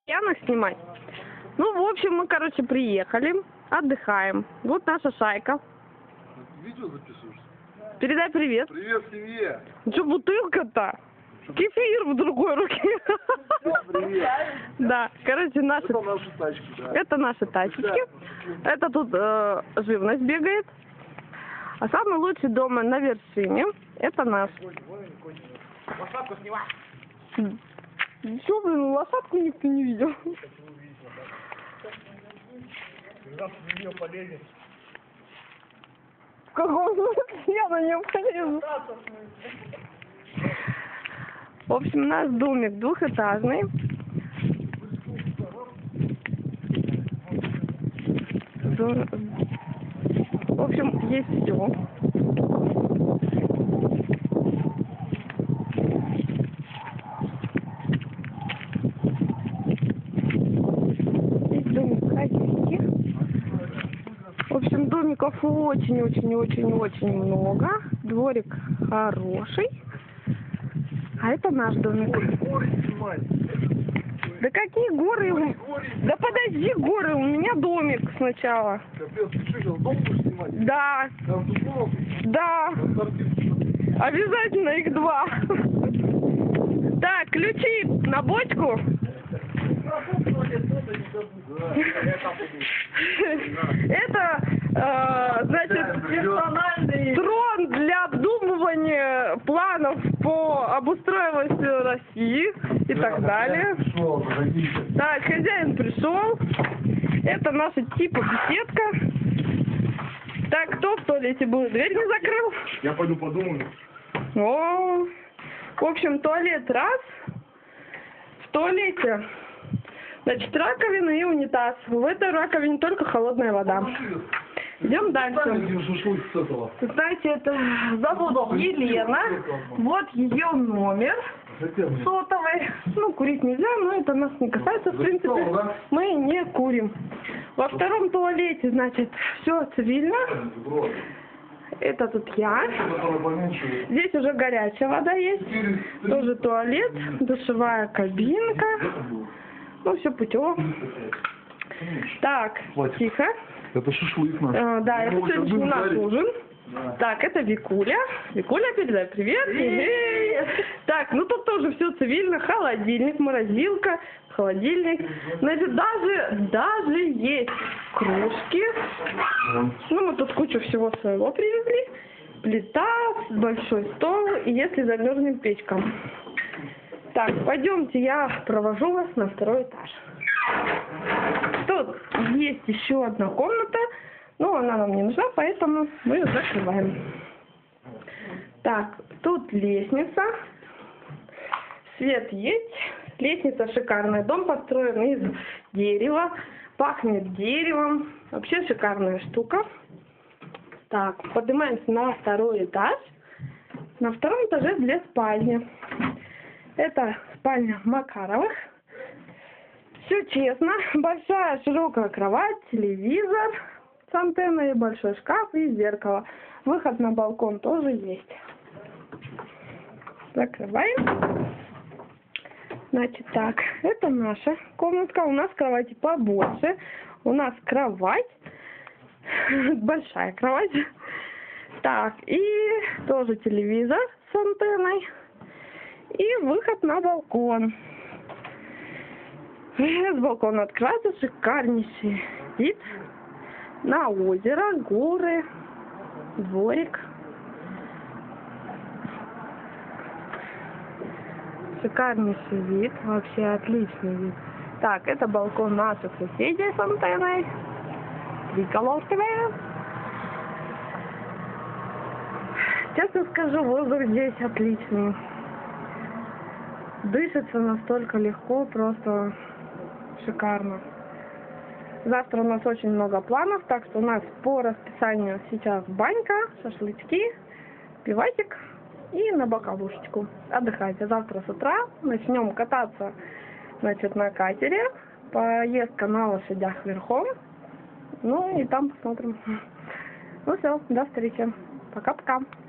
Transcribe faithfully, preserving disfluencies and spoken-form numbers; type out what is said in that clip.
Янок снимать. Ну, в общем, мы, короче, приехали, отдыхаем. Вот наша шайка. Видео записываешь? Передай привет. Привет семье. Что бутылка-то? Кефир в другой руке. Привет. Да, короче, наши... Это наши тачки, да. Это наши тачечки. Это тут э, живность бегает. А самый лучший дома на вершине. Это наш. Лошадку снимай. Чё, блин, лошадку никто не видел. Когда ты на нее полезешь? В каком смысле я на нее полезу? В общем, наш домик двухэтажный. В общем, есть все. Есть домик хозяйки. В общем, домиков очень-очень-очень-очень много. Дворик хороший. А это наш домик. Горы снимай. Да какие горы? Горы, горы. Да подожди, горы, у меня домик сначала. Капец, ты что, сейчас дом будешь снимать? Да, Там тут много. да, обязательно их два. Так, ключи на бочку. Это, э, значит, персональный трон для обдумывания планов по обустройству России и так далее. Так, хозяин пришел. Это наша типа беседка. Так, кто в туалете был? Дверь не закрыл? Я пойду подумаю. О, в общем, туалет раз. В туалете, значит, раковина и унитаз. В этой раковине только холодная вода. Идем дальше. Знаете, это зовут Елена. Вот ее номер сотовый. Ну, курить нельзя, но это нас не касается, в принципе. Мы не курим. Во втором туалете, значит, все цивильно. Это тут я. Здесь уже горячая вода есть. Тоже туалет, душевая кабинка. Ну, все путем. Так, тихо. Это шашлык наш. А, да, это Ну, сегодня у нас жарить. ужин. Да. Так, это Викуля. Викуля, передай привет. Привет. Так, ну тут тоже все цивильно. Холодильник, морозилка, холодильник. Значит, даже, даже есть кружки. Ну, мы тут кучу всего своего привезли. Плита, большой стол и если замерзнем печка. Так, пойдемте, я провожу вас на второй этаж. Тут есть еще одна комната, но она нам не нужна, поэтому мы ее закрываем. Так, тут лестница. Свет есть. Лестница шикарная. Дом построен из дерева. Пахнет деревом. Вообще шикарная штука. Так, поднимаемся на второй этаж. На втором этаже две спальни. Это спальня Макаровых. Все честно. Большая широкая кровать, телевизор с антенной, большой шкаф и зеркало. Выход на балкон тоже есть. Закрываем. Значит так, это наша комнатка. У нас кровати побольше. У нас кровать. Большая кровать. Так, и тоже телевизор с антенной. И выход на балкон. С балкона открывается шикарнейший вид на озеро, горы, дворик. Шикарнейший вид, вообще отличный вид. Так, это балкон наших соседей с антенной. Триколорковая. Честно скажу, воздух здесь отличный. Дышится настолько легко, просто шикарно. Завтра у нас очень много планов, так что у нас по расписанию сейчас банька, шашлычки, пивасик и на боковушечку. Отдыхайте. Завтра с утра начнем кататься, значит, на катере. Поездка на лошадях верхом. Ну и там посмотрим. Ну все, до встречи. Пока-пока.